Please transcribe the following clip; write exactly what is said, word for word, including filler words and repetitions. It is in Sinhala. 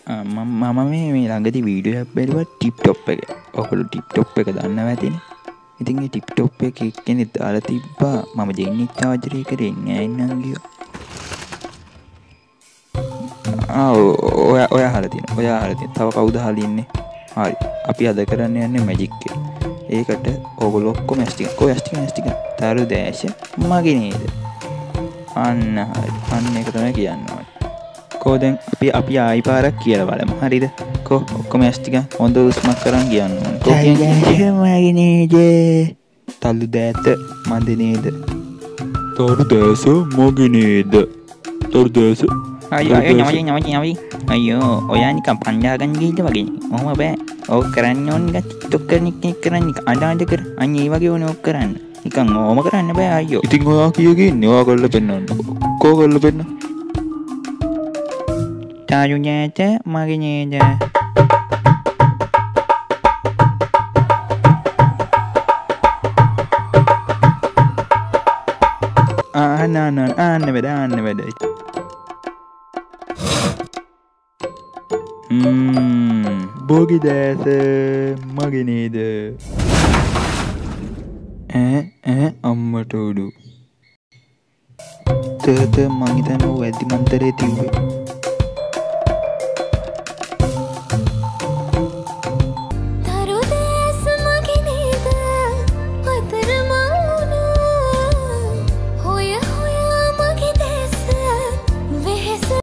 මම මේ මේ ළඟදී වීඩියෝ එකක් බැලුවා ටිප්ටොප් එක. ඔයගොල්ලෝ ටිප්ටොප් එක දන්නවා ඇතිනේ. ඉතින් ඒ ටිප්ටොප් එක එක්කෙනෙක් දාලා තිබ්බා මම ජෙන්නි චාර්ජර් එක දෙන්නේ නැහැ නං ගියා. ආ ඔය ඔය අහලා තියෙනවා. ඔය අහලා තියෙනවා. තව කවුද අහලා ඉන්නේ? හරි. අපි අද කරන්න යන්නේ මැජික් එක. ඒකට ඔයගොල්ලෝ ඔක්කොම ඇස් ටික කොයි ඇස් ටික ඇස් ටික තරු දැෂ මගේ නේද? අන්න හරි. අන්න ඒක තමයි කියන්න ඕනේ. කෝ දැන් අපි අපි ආයි පාරක් කියලා බලමු. හරිද? කෝ ඔක්කොම ඇස් ටික හොඳ උස්මක් කරන් කියන්න ඕනේ. කෝ කියන්නේ මගේ නේද? තලු දෑත මන්ද නේද? තරු දැස මගේ නේද? තරු දැස අයියෝ අයියෝ නමයි නමයි නමයි අයියෝ ඔයා නිකන් පංජා ගන්න ගිහිල්ද වගේ නේ. ඔහොම බෑ. ඕක කරන්න ඕනේ නිකන් TikTok කරන එක කරන්න අඬ අඬ කර. අන්න ඒ වගේ ඕනේ ඕක කරන්න. නිකන් ඕම කරන්න බෑ අයියෝ. ඉතින් ඔයා කීයක ඉන්නේ? ඔයා කරලා පෙන්නන්න. කෝ කරලා පෙන්න. තාරු නෑත මගේ නේද? ආන්න ආන්න ආන්න වැඩ ආන්න වැඩ. ම්ම් බෝගි දැස මගේ නේද? ඈ ඈ අම්මට උඩු. තේත මං හිතන්නේ වැඩි මන්තරේ තිබ්බේ.